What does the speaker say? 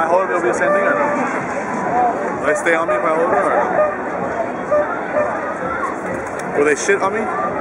I hold it, it'll be the same thing or no? Will they stay on me if I hold it or no? Will they shit on me?